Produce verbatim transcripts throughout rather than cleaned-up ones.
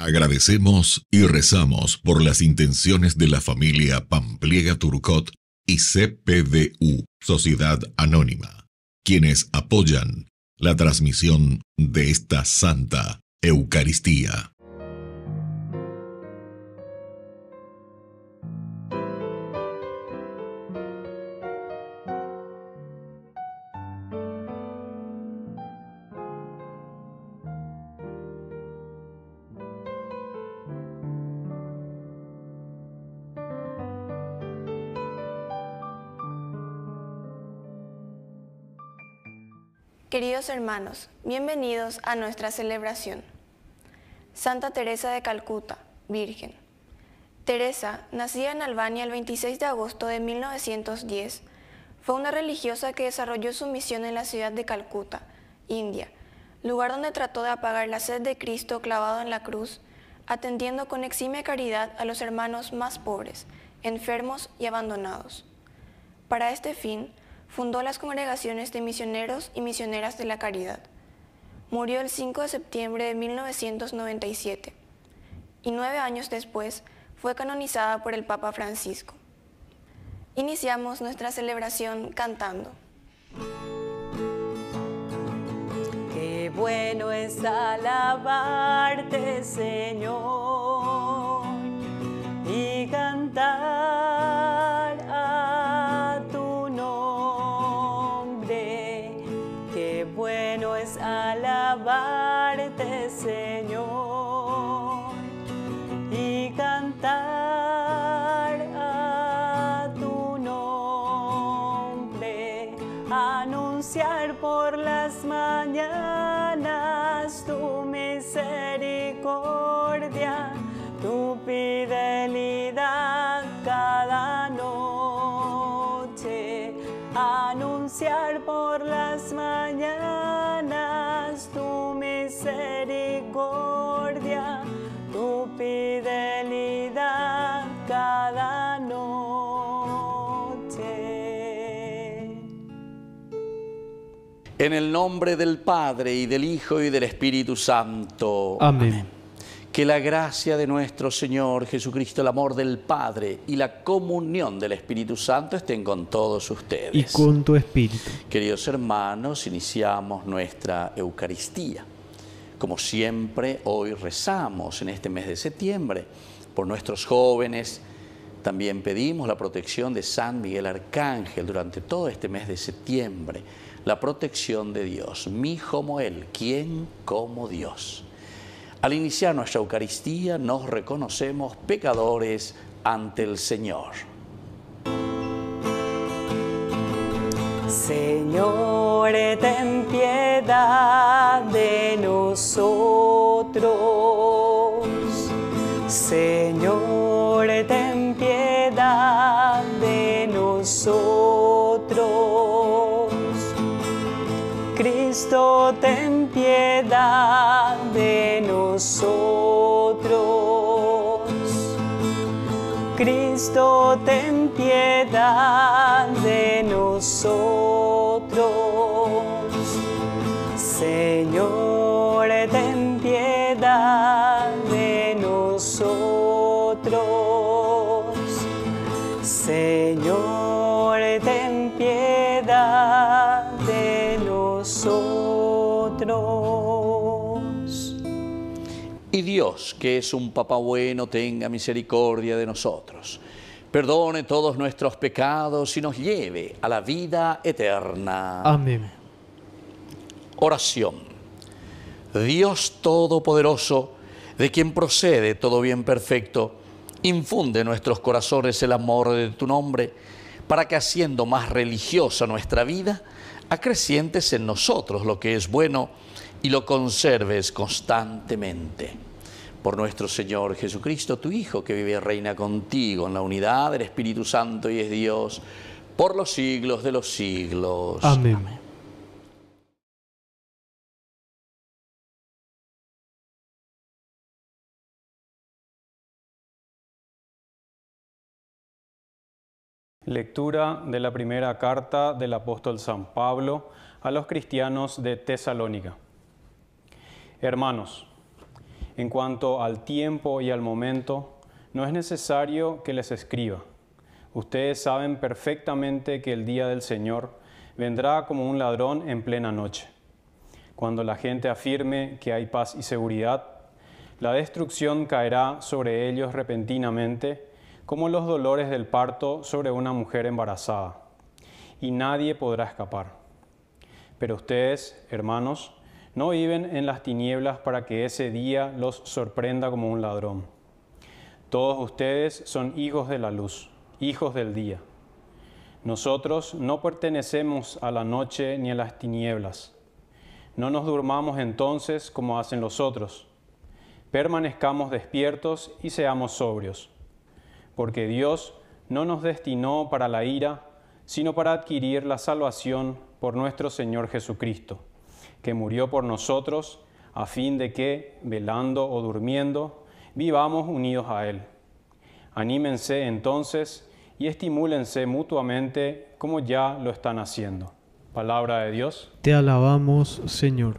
Agradecemos y rezamos por las intenciones de la familia Pampliega Turcot y C P D U, Sociedad Anónima, quienes apoyan la transmisión de esta Santa Eucaristía. Queridos hermanos, bienvenidos a nuestra celebración. Santa Teresa de Calcuta, Virgen. Teresa, nacida en Albania el veintiséis de agosto de mil novecientos diez, fue una religiosa que desarrolló su misión en la ciudad de Calcuta, India, lugar donde trató de apagar la sed de Cristo clavado en la cruz, atendiendo con eximia caridad a los hermanos más pobres, enfermos y abandonados. Para este fin, fundó las congregaciones de misioneros y misioneras de la caridad. Murió el cinco de septiembre de mil novecientos noventa y siete y nueve años después fue canonizada por el Papa Francisco. Iniciamos nuestra celebración cantando. Qué bueno es alabarte, Señor, y cantar a tu nombre. Qué bueno es alabarte, Señor, y cantar a tu nombre. Anunciar por las mañanas tu misericordia, tu fidelidad cada noche. Anunciar por las mañanas tu misericordia, tu fidelidad cada noche. En el nombre del Padre, y del Hijo, y del Espíritu Santo. Amén. Amén. Que la gracia de nuestro Señor Jesucristo, el amor del Padre y la comunión del Espíritu Santo estén con todos ustedes. Y con tu espíritu. Queridos hermanos, iniciamos nuestra Eucaristía. Como siempre, hoy rezamos en este mes de septiembre por nuestros jóvenes. También pedimos la protección de San Miguel Arcángel durante todo este mes de septiembre. La protección de Dios. Mi como Él, ¿quién como Dios? Al iniciar nuestra Eucaristía nos reconocemos pecadores ante el Señor. Señor, ten piedad de nosotros. Señor, ten piedad de nosotros. Cristo, ten piedad de nosotros. Cristo, ten piedad de nosotros. Señor, ten piedad de nosotros. Señor, ten piedad de nosotros. Y Dios, que es un Papá bueno, tenga misericordia de nosotros, perdone todos nuestros pecados y nos lleve a la vida eterna. Amén. Oración. Dios Todopoderoso, de quien procede todo bien perfecto, infunde en nuestros corazones el amor de tu nombre, para que, haciendo más religiosa nuestra vida, acrecientes en nosotros lo que es bueno y lo conserves constantemente. Por nuestro Señor Jesucristo, tu Hijo, que vive y reina contigo en la unidad del Espíritu Santo y es Dios, por los siglos de los siglos. Amén. Amén. Lectura de la primera carta del apóstol San Pablo a los cristianos de Tesalónica. Hermanos, En cuanto al tiempo y al momento, no es necesario que les escriba. Ustedes saben perfectamente que el día del Señor vendrá como un ladrón en plena noche. Cuando la gente afirme que hay paz y seguridad, la destrucción caerá sobre ellos repentinamente, como los dolores del parto sobre una mujer embarazada, y nadie podrá escapar. Pero ustedes, hermanos, no viven en las tinieblas para que ese día los sorprenda como un ladrón. Todos ustedes son hijos de la luz, hijos del día. Nosotros no pertenecemos a la noche ni a las tinieblas. No nos durmamos entonces como hacen los otros. Permanezcamos despiertos y seamos sobrios, porque Dios no nos destinó para la ira, sino para adquirir la salvación por nuestro Señor Jesucristo, que murió por nosotros, a fin de que, velando o durmiendo, vivamos unidos a Él. Anímense entonces y estimúlense mutuamente como ya lo están haciendo. Palabra de Dios. Te alabamos, Señor.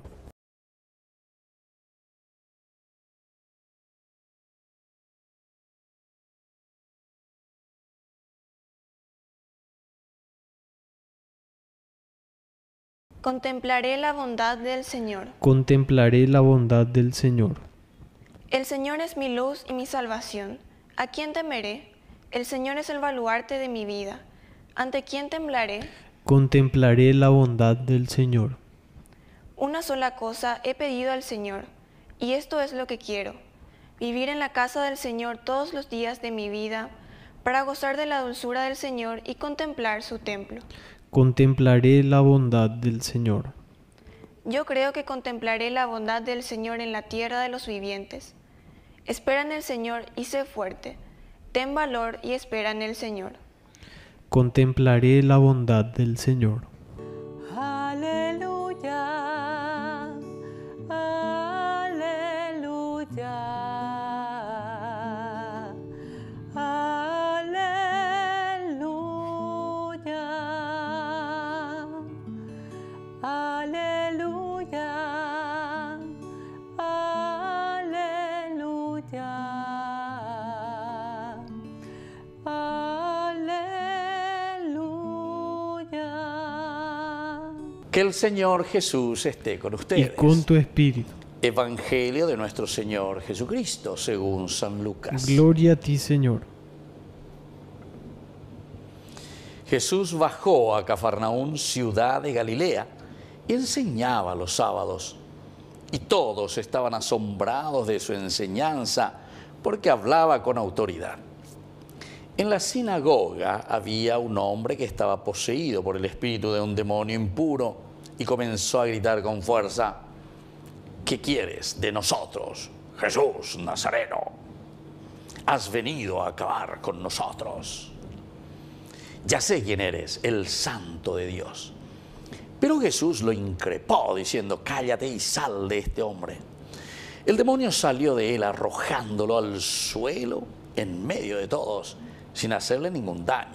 Contemplaré la bondad del Señor. Contemplaré la bondad del Señor. El Señor es mi luz y mi salvación. ¿A quién temeré? El Señor es el baluarte de mi vida. ¿Ante quién temblaré? Contemplaré la bondad del Señor. Una sola cosa he pedido al Señor, y esto es lo que quiero: vivir en la casa del Señor todos los días de mi vida, para gozar de la dulzura del Señor y contemplar su templo. Contemplaré la bondad del Señor. Yo creo que contemplaré la bondad del Señor en la tierra de los vivientes. Espera en el Señor y sé fuerte. Ten valor y espera en el Señor. Contemplaré la bondad del Señor. Aleluya, aleluya. Que el Señor Jesús esté con ustedes. Y con tu espíritu. Evangelio de nuestro Señor Jesucristo, según San Lucas. Gloria a ti, Señor. Jesús bajó a Cafarnaún, ciudad de Galilea, y enseñaba los sábados. Y todos estaban asombrados de su enseñanza, porque hablaba con autoridad. En la sinagoga había un hombre que estaba poseído por el espíritu de un demonio impuro y comenzó a gritar con fuerza: ¿qué quieres de nosotros, Jesús Nazareno? Has venido a acabar con nosotros. Ya sé quién eres, el Santo de Dios. Pero Jesús lo increpó diciendo: cállate y sal de este hombre. El demonio salió de él arrojándolo al suelo en medio de todos, sin hacerle ningún daño.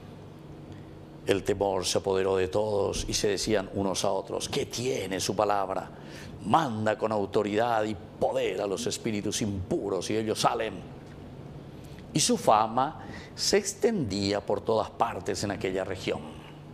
El temor se apoderó de todos y se decían unos a otros: ¿qué tiene su palabra? Manda con autoridad y poder a los espíritus impuros y ellos salen. Y su fama se extendía por todas partes en aquella región.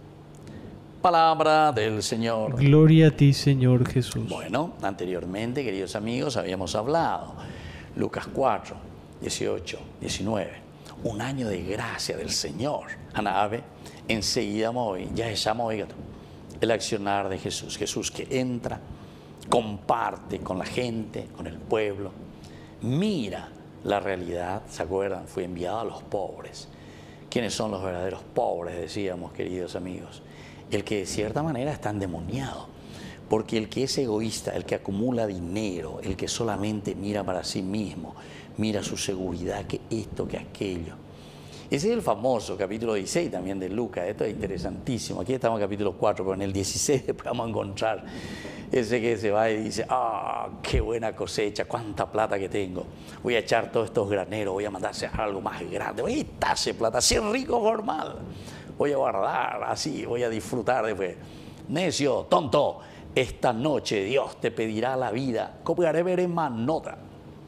Palabra del Señor. Gloria a ti, Señor Jesús. Bueno, anteriormente, queridos amigos, habíamos hablado Lucas cuatro, dieciocho, diecinueve. Un año de gracia del Señor. Anabe, enseguida moví, ya llamo el accionar de Jesús. Jesús que entra, comparte con la gente, con el pueblo, mira la realidad. ¿Se acuerdan? Fue enviado a los pobres. ¿Quiénes son los verdaderos pobres? Decíamos, queridos amigos. El que de cierta manera está endemoniado. Porque el que es egoísta, el que acumula dinero, el que solamente mira para sí mismo, mira su seguridad, que esto, que aquello. Ese es el famoso capítulo dieciséis también de Lucas. Esto es interesantísimo. Aquí estamos en el capítulo cuatro, pero en el dieciséis después vamos a encontrar ese que se va y dice: ah, qué buena cosecha, cuánta plata que tengo. Voy a echar todos estos graneros, voy a mandarse a algo más grande, voy a quitarse plata, ser rico formal. Voy a guardar así, voy a disfrutar después. Necio, tonto, esta noche Dios te pedirá la vida. Copiaré veré manota.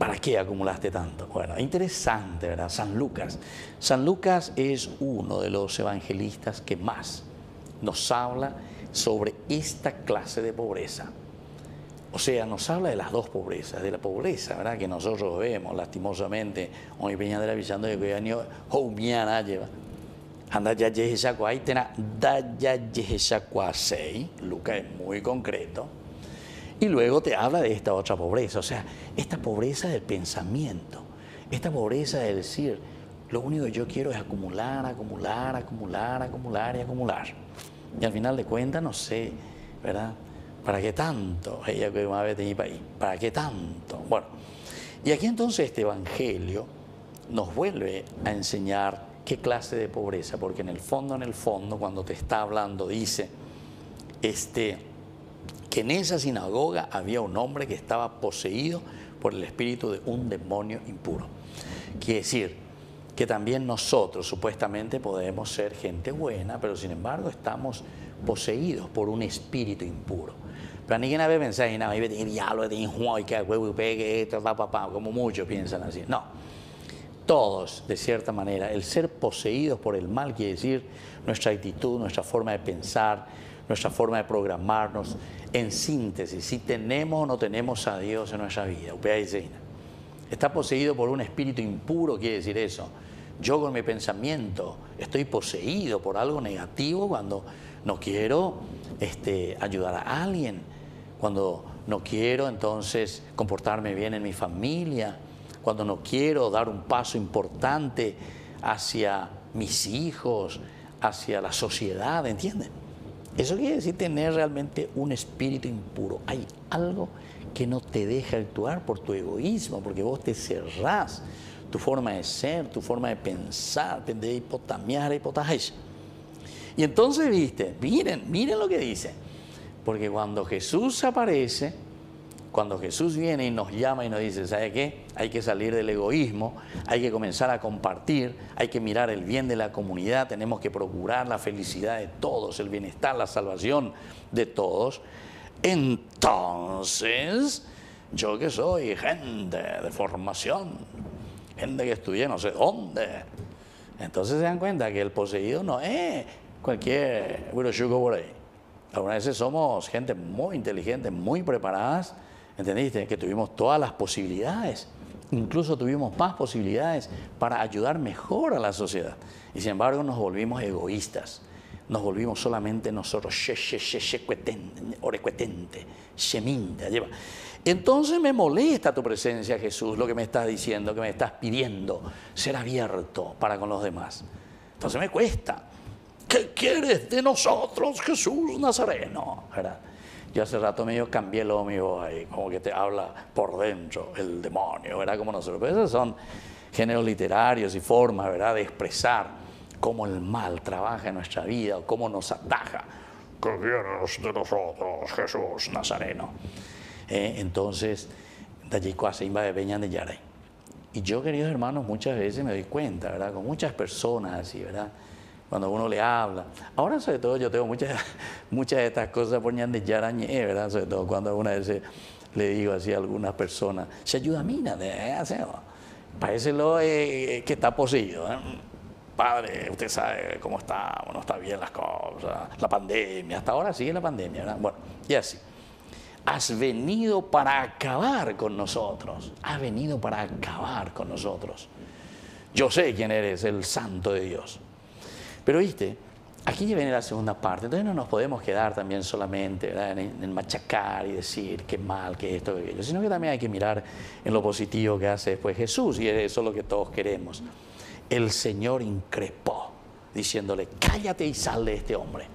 ¿Para qué acumulaste tanto? Bueno, interesante, ¿verdad? San Lucas. San Lucas es uno de los evangelistas que más nos habla sobre esta clase de pobreza. O sea, nos habla de las dos pobrezas, de la pobreza, ¿verdad?, que nosotros vemos lastimosamente. Hoy Peña de la Villando de Coyaño, Houmiana lleva. Anda ya Yeheshakuai, tena da ya Yeheshakuasei. Lucas es muy concreto. Y luego te habla de esta otra pobreza, o sea, esta pobreza del pensamiento, esta pobreza de decir, lo único que yo quiero es acumular, acumular, acumular, acumular y acumular. Y al final de cuentas, no sé, ¿verdad? ¿Para qué tanto? Ella que una vez tenía país, ¿para qué tanto? Bueno, y aquí entonces este evangelio nos vuelve a enseñar qué clase de pobreza, porque en el fondo, en el fondo, cuando te está hablando, dice, este... que en esa sinagoga había un hombre que estaba poseído por el espíritu de un demonio impuro. Quiere decir que también nosotros supuestamente podemos ser gente buena, pero sin embargo estamos poseídos por un espíritu impuro. Pero ni quien pensar, no, ahí tiene diablo, tiene juego, que huevo pegue, esto, papá, como muchos piensan así. No, todos, de cierta manera, el ser poseídos por el mal quiere decir nuestra actitud, nuestra forma de pensar, nuestra forma de programarnos. En síntesis, si tenemos o no tenemos a Dios en nuestra vida, está poseído por un espíritu impuro, quiere decir eso. Yo con mi pensamiento estoy poseído por algo negativo cuando no quiero este, ayudar a alguien, cuando no quiero entonces comportarme bien en mi familia, cuando no quiero dar un paso importante hacia mis hijos, hacia la sociedad, ¿entienden? Eso quiere decir tener realmente un espíritu impuro. Hay algo que no te deja actuar por tu egoísmo, porque vos te cerrás, tu forma de ser, tu forma de pensar, de hipotamiar, hipotajes. Y entonces, viste, miren, miren lo que dice. Porque cuando Jesús aparece, cuando Jesús viene y nos llama y nos dice, ¿sabe qué? Hay que salir del egoísmo, hay que comenzar a compartir, hay que mirar el bien de la comunidad, tenemos que procurar la felicidad de todos, el bienestar, la salvación de todos. Entonces, yo que soy gente de formación, gente que estudié no sé dónde, entonces se dan cuenta que el poseído no es cualquier chuco por ahí. Algunas veces somos gente muy inteligente, muy preparadas, ¿entendiste? Que tuvimos todas las posibilidades, incluso tuvimos más posibilidades para ayudar mejor a la sociedad. Y sin embargo nos volvimos egoístas, nos volvimos solamente nosotros. Entonces me molesta tu presencia, Jesús, lo que me estás diciendo, que me estás pidiendo, ser abierto para con los demás. Entonces me cuesta. ¿Qué quieres de nosotros, Jesús Nazareno? ¿Verdad? Yo hace rato medio cambié lo mío ahí, como que te habla por dentro el demonio, ¿verdad? Como nosotros. Pero esos son géneros literarios y formas, ¿verdad?, de expresar cómo el mal trabaja en nuestra vida o cómo nos ataja. ¿Qué quieres de nosotros, Jesús Nazareno? Eh, entonces, y yo, queridos hermanos, muchas veces me doy cuenta, ¿verdad?, con muchas personas así, ¿verdad?, cuando uno le habla. Ahora, sobre todo, yo tengo muchas, muchas de estas cosas por de yarañé, ¿verdad? Sobre todo cuando alguna vez le digo así a algunas personas, se ayuda a mí, parece lo eh, que está poseído, ¿eh? Padre, usted sabe cómo está, no está bien las cosas, la pandemia, hasta ahora sigue la pandemia, ¿verdad? Bueno, y así. Has venido para acabar con nosotros, has venido para acabar con nosotros. Yo sé quién eres, el Santo de Dios. Pero viste, aquí viene la segunda parte, entonces no nos podemos quedar también solamente, ¿verdad?, en, en machacar y decir qué mal, qué esto, qué aquello, sino que también hay que mirar en lo positivo que hace después Jesús, y eso es lo que todos queremos. El Señor increpó, diciéndole, cállate y sal de este hombre.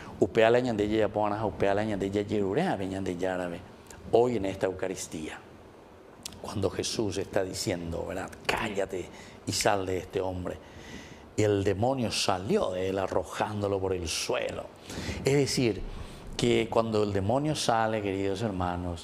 Hoy en esta Eucaristía, cuando Jesús está diciendo, ¿verdad?, cállate y sal de este hombre, y el demonio salió de él arrojándolo por el suelo. Es decir, que cuando el demonio sale, queridos hermanos,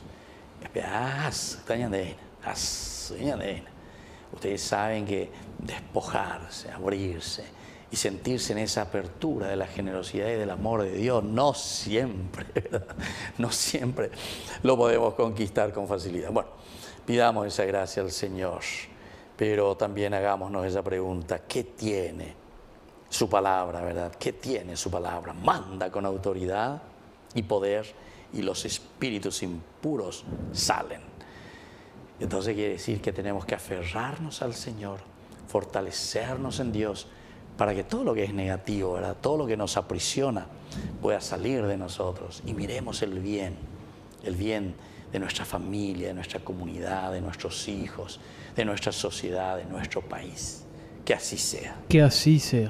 ustedes saben que despojarse, abrirse y sentirse en esa apertura de la generosidad y del amor de Dios, no siempre, ¿verdad?, no siempre lo podemos conquistar con facilidad. Bueno, Pidamos esa gracia al Señor, pero también hagámonos esa pregunta: ¿qué tiene su palabra, verdad? ¿Qué tiene su palabra? Manda con autoridad y poder, y los espíritus impuros salen. Entonces quiere decir que tenemos que aferrarnos al Señor, fortalecernos en Dios, para que todo lo que es negativo, ¿verdad?, todo lo que nos aprisiona, pueda salir de nosotros y miremos el bien, el bien de nuestra familia, de nuestra comunidad, de nuestros hijos, de nuestra sociedad, de nuestro país. Que así sea. Que así sea.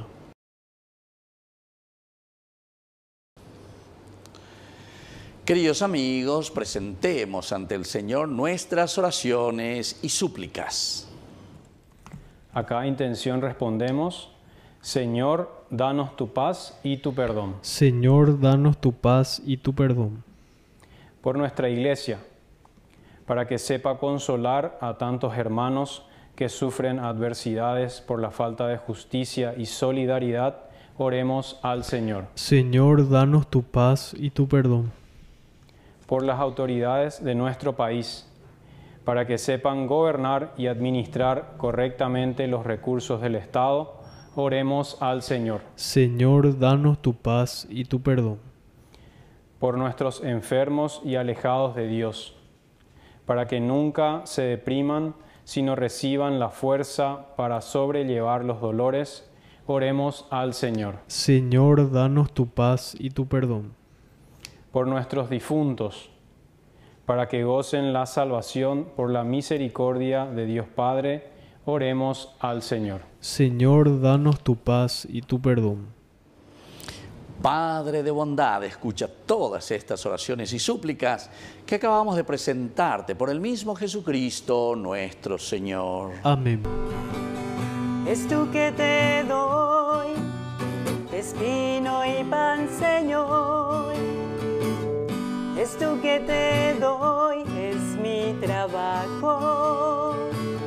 Queridos amigos, presentemos ante el Señor nuestras oraciones y súplicas. A cada intención respondemos: Señor, danos tu paz y tu perdón. Señor, danos tu paz y tu perdón. Por nuestra Iglesia, para que sepa consolar a tantos hermanos que sufren adversidades por la falta de justicia y solidaridad, oremos al Señor. Señor, danos tu paz y tu perdón. Por las autoridades de nuestro país, para que sepan gobernar y administrar correctamente los recursos del Estado, oremos al Señor. Señor, danos tu paz y tu perdón. Por nuestros enfermos y alejados de Dios, para que nunca se depriman, sino reciban la fuerza para sobrellevar los dolores, oremos al Señor. Señor, danos tu paz y tu perdón. Por nuestros difuntos, para que gocen la salvación por la misericordia de Dios Padre, oremos al Señor. Señor, danos tu paz y tu perdón. Padre de bondad, escucha todas estas oraciones y súplicas que acabamos de presentarte por el mismo Jesucristo nuestro Señor. Amén. Es tú que te doy, es vino y pan, Señor. Es tú que te doy, es mi trabajo.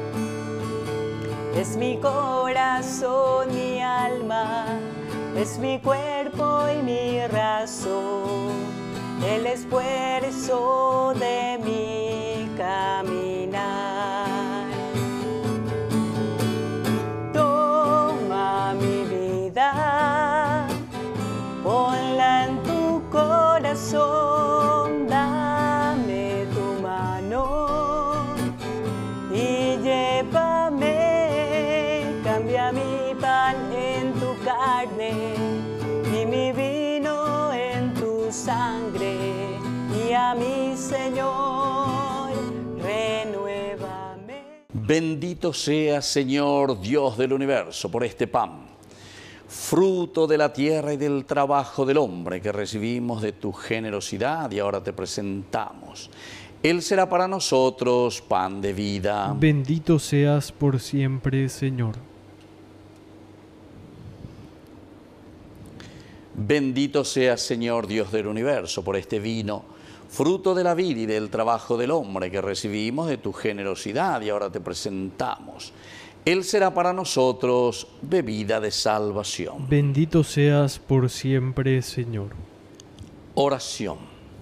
Es mi corazón, mi alma, es mi cuerpo y mi razón, el esfuerzo de mi caminar. Toma mi vida, ponla en tu corazón, dame tu mano y llévame, cambia mi pan en tu carne y mi vino en tu sangre, y a mi Señor renuévame. Bendito sea, Señor Dios del universo, por este pan, fruto de la tierra y del trabajo del hombre que recibimos de tu generosidad y ahora te presentamos. Él será para nosotros pan de vida. Bendito seas por siempre, Señor. Bendito seas, Señor Dios del universo, por este vino, fruto de la vida y del trabajo del hombre que recibimos de tu generosidad y ahora te presentamos. Él será para nosotros bebida de salvación. Bendito seas por siempre, Señor. Oración.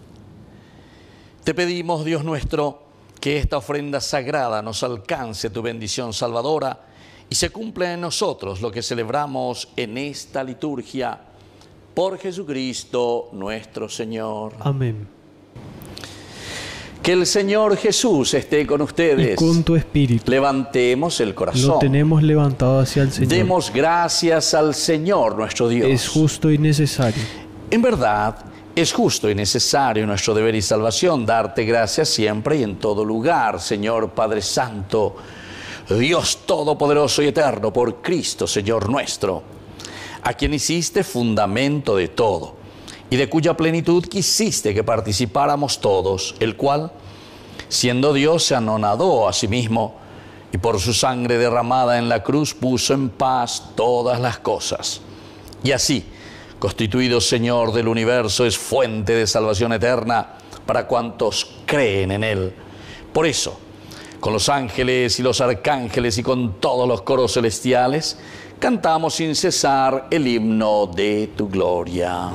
Te pedimos, Dios nuestro, que esta ofrenda sagrada nos alcance tu bendición salvadora y se cumpla en nosotros lo que celebramos en esta liturgia. Por Jesucristo nuestro Señor. Amén. Que el Señor Jesús esté con ustedes. Y con tu espíritu. Levantemos el corazón. Lo tenemos levantado hacia el Señor. Demos gracias al Señor nuestro Dios. Es justo y necesario. En verdad, es justo y necesario nuestro deber y salvación darte gracias siempre y en todo lugar, Señor Padre Santo, Dios Todopoderoso y Eterno, por Cristo, Señor nuestro, a quien hiciste fundamento de todo, y de cuya plenitud quisiste que participáramos todos, el cual, siendo Dios, se anonadó a sí mismo, y por su sangre derramada en la cruz puso en paz todas las cosas. Y así, constituido Señor del universo, es fuente de salvación eterna para cuantos creen en Él. Por eso, con los ángeles y los arcángeles y con todos los coros celestiales, cantamos sin cesar el himno de tu gloria.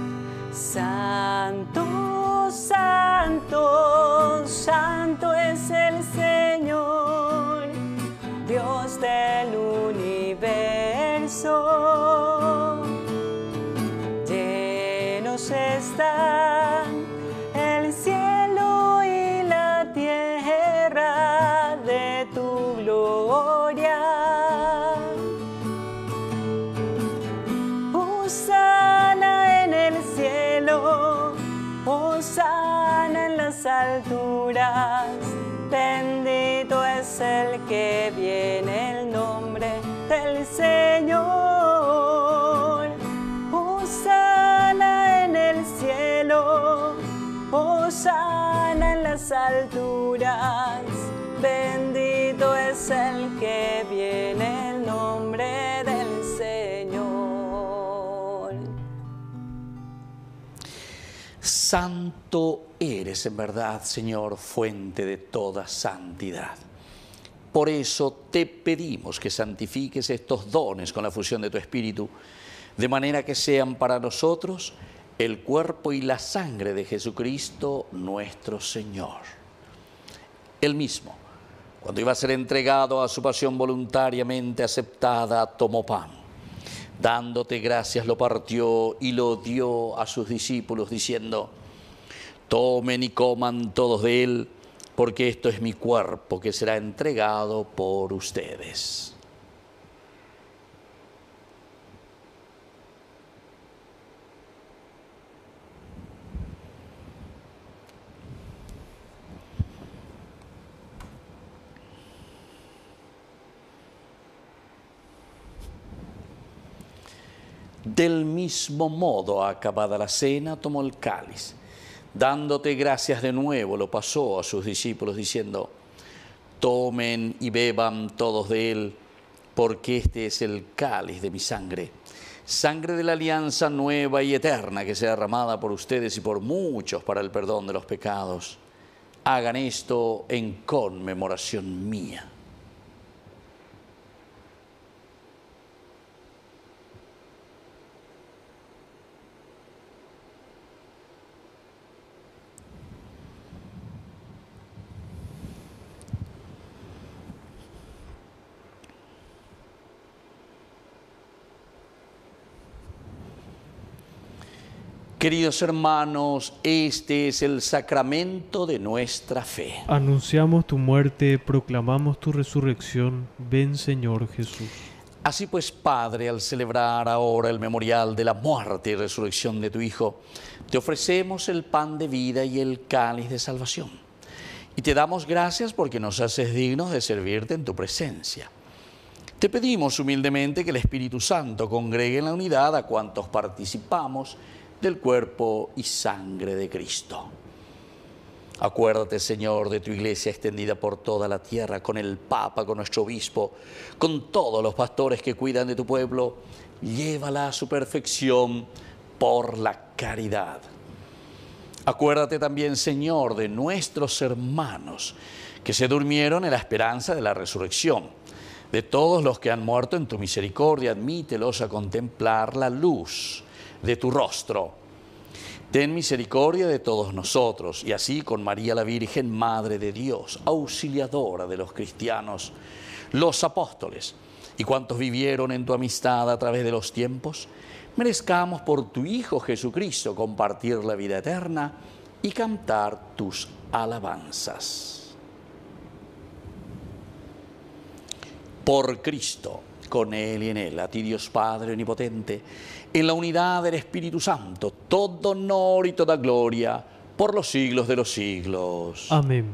Santo, santo, santo es Dios del universo. Llenos están el cielo y la tierra de tu gloria. Hosana en el cielo, hosana en las alturas. Bendito es el que viene en el nombre del Señor. Hosana en el cielo, hosana en las alturas. Bendito es el que viene en el nombre del Señor. Santo eres en verdad, Señor, fuente de toda santidad. Por eso te pedimos que santifiques estos dones con la fusión de tu Espíritu, de manera que sean para nosotros el cuerpo y la sangre de Jesucristo nuestro Señor. Él mismo, cuando iba a ser entregado a su pasión voluntariamente aceptada, tomó pan. Dándote gracias lo partió y lo dio a sus discípulos diciendo: tomen y coman todos de él, porque esto es mi cuerpo que será entregado por ustedes. Del mismo modo, acabada la cena, tomó el cáliz. Dándote gracias de nuevo, lo pasó a sus discípulos diciendo: tomen y beban todos de él, porque este es el cáliz de mi sangre, sangre de la alianza nueva y eterna que será derramada por ustedes y por muchos para el perdón de los pecados. Hagan esto en conmemoración mía. Queridos hermanos, este es el sacramento de nuestra fe. Anunciamos tu muerte, proclamamos tu resurrección. Ven, Señor Jesús. Así pues, Padre, al celebrar ahora el memorial de la muerte y resurrección de tu Hijo, te ofrecemos el pan de vida y el cáliz de salvación. Y te damos gracias porque nos haces dignos de servirte en tu presencia. Te pedimos humildemente que el Espíritu Santo congregue en la unidad a cuantos participamos del cuerpo y sangre de Cristo. Acuérdate, Señor, de tu iglesia extendida por toda la tierra, con el Papa, con nuestro obispo, con todos los pastores que cuidan de tu pueblo. Llévala a su perfección por la caridad. Acuérdate también, Señor, de nuestros hermanos que se durmieron en la esperanza de la resurrección. De todos los que han muerto en tu misericordia, admítelos a contemplar la luz de tu rostro. Ten misericordia de todos nosotros, y así con María la Virgen, Madre de Dios, auxiliadora de los cristianos, los apóstoles y cuantos vivieron en tu amistad a través de los tiempos, merezcamos por tu Hijo Jesucristo compartir la vida eterna y cantar tus alabanzas. Por Cristo, con Él y en Él, a ti Dios Padre Omnipotente, en la unidad del Espíritu Santo, todo honor y toda gloria por los siglos de los siglos. Amén.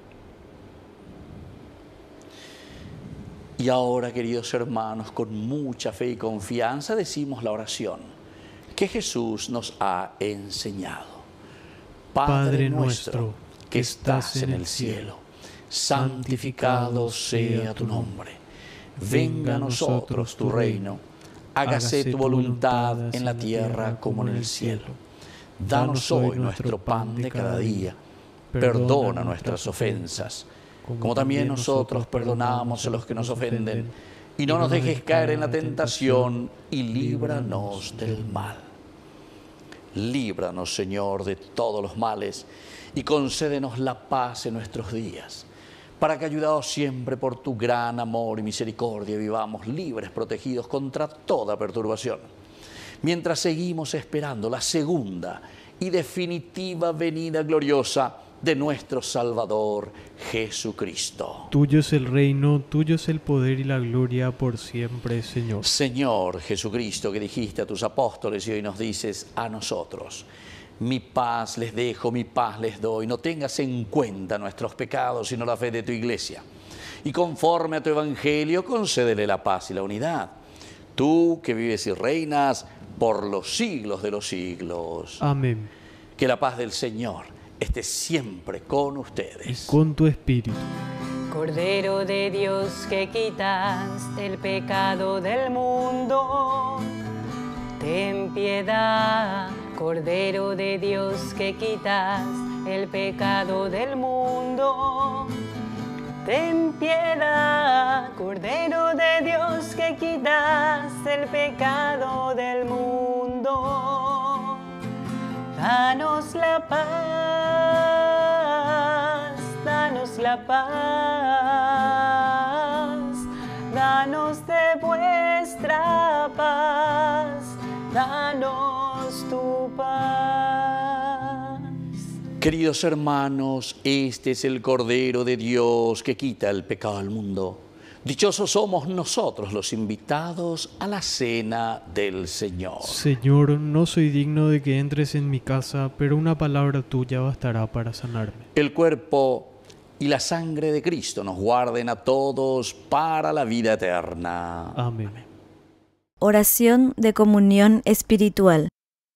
Y ahora, queridos hermanos, con mucha fe y confianza decimos la oración que Jesús nos ha enseñado. Padre nuestro, que estás en el cielo, santificado sea tu nombre. Venga a nosotros tu reino. Hágase tu voluntad en la tierra como en el cielo. Danos hoy nuestro pan de cada día. Perdona nuestras ofensas, como también nosotros perdonamos a los que nos ofenden. Y no nos dejes caer en la tentación, y líbranos del mal. Líbranos, Señor, de todos los males, y concédenos la paz en nuestros días, para que, ayudados siempre por tu gran amor y misericordia, vivamos libres, protegidos contra toda perturbación, mientras seguimos esperando la segunda y definitiva venida gloriosa de nuestro Salvador Jesucristo. Tuyo es el reino, tuyo es el poder y la gloria por siempre, Señor. Señor Jesucristo, que dijiste a tus apóstoles y hoy nos dices a nosotros: mi paz les dejo, mi paz les doy. No tengas en cuenta nuestros pecados, sino la fe de tu iglesia. Y conforme a tu evangelio, concédele la paz y la unidad. Tú que vives y reinas por los siglos de los siglos. Amén. Que la paz del Señor esté siempre con ustedes. Y con tu espíritu. Cordero de Dios, que quitas el pecado del mundo, ten piedad. Cordero de Dios, que quitas el pecado del mundo, ten piedad. Cordero de Dios, que quitas el pecado del mundo, danos la paz, danos la paz, danos de vuestra paz, danos tu paz. Queridos hermanos, este es el Cordero de Dios que quita el pecado del mundo. Dichosos somos nosotros los invitados a la cena del Señor. Señor, no soy digno de que entres en mi casa, pero una palabra tuya bastará para sanarme. El cuerpo y la sangre de Cristo nos guarden a todos para la vida eterna. Amén. Oración de comunión espiritual.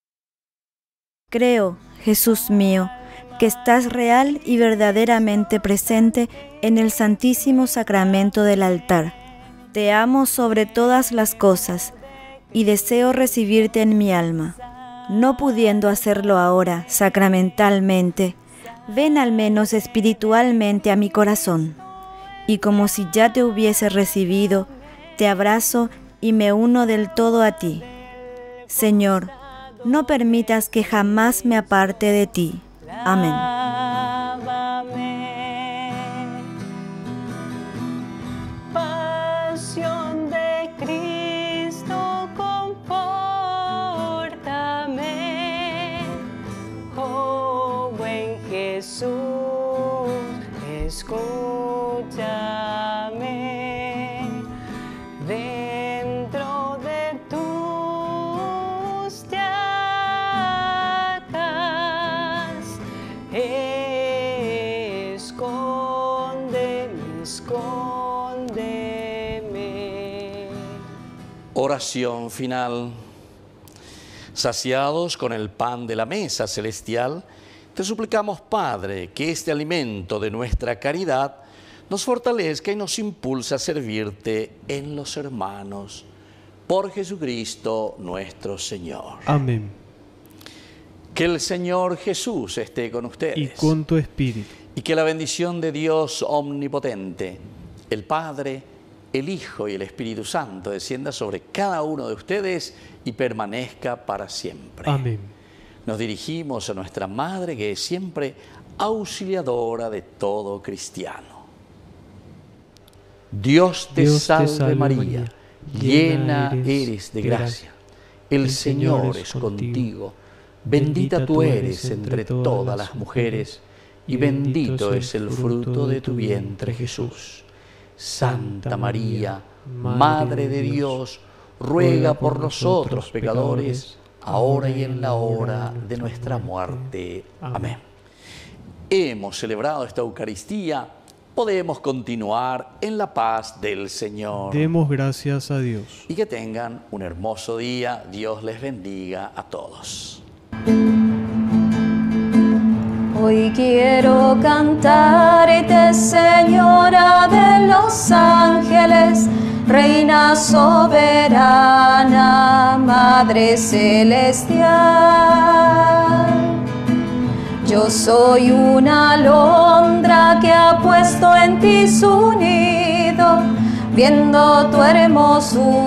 Creo, Jesús mío, que estás real y verdaderamente presente en el Santísimo Sacramento del altar. Te amo sobre todas las cosas y deseo recibirte en mi alma. No pudiendo hacerlo ahora sacramentalmente, ven al menos espiritualmente a mi corazón, y como si ya te hubiese recibido, te abrazo y me uno del todo a ti. Señor, no permitas que jamás me aparte de ti. Amén. Pasión de Cristo, confórtame. Oh, buen Jesús, escúchame. Dentro de tus llagas, escóndeme, escóndeme. Oración final. Saciados con el pan de la mesa celestial, te suplicamos, Padre, que este alimento de nuestra caridad nos fortalezca y nos impulsa a servirte en los hermanos. Por Jesucristo nuestro Señor. Amén. Que el Señor Jesús esté con ustedes. Y con tu espíritu. Y que la bendición de Dios omnipotente, el Padre, el Hijo y el Espíritu Santo descienda sobre cada uno de ustedes y permanezca para siempre. Amén. Nos dirigimos a nuestra Madre, que es siempre auxiliadora de todo cristiano. Dios te, Dios te salve, salve María, María, llena eres de gracia. El Señor es contigo. Bendita tú eres entre todas las mujeres, y bendito es el fruto de tu vientre, Jesús. Santa María, Madre de Dios, ruega por nosotros pecadores, ahora y en la hora de nuestra muerte. Amén. Hemos celebrado esta Eucaristía, podemos continuar en la paz del Señor. Demos gracias a Dios. Y que tengan un hermoso día. Dios les bendiga a todos. Hoy quiero cantarte, Señora de los ángeles, Reina soberana, Madre celestial. Yo soy una alondra que ha puesto en ti su nido, viendo tu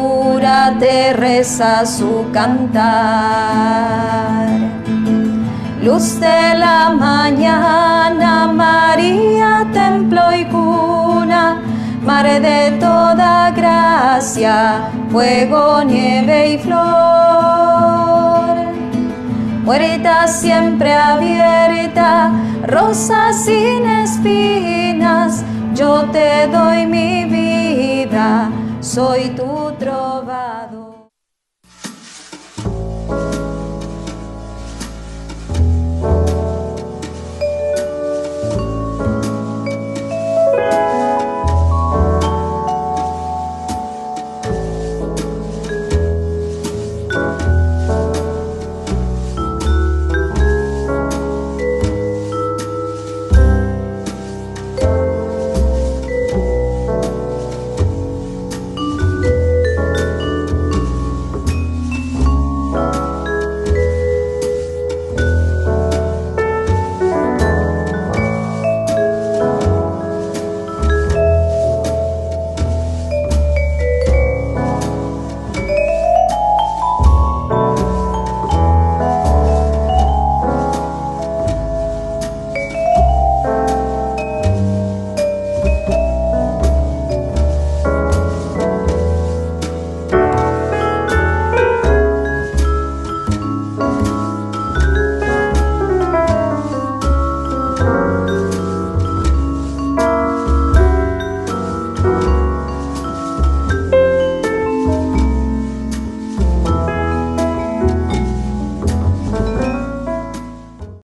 hermosura te reza su cantar. luz de la mañana, María, templo y cuna, madre de toda gracia, fuego, nieve y flor. Puerta siempre abierta, rosa sin espinas, yo te doy mi vida, soy tu trovador.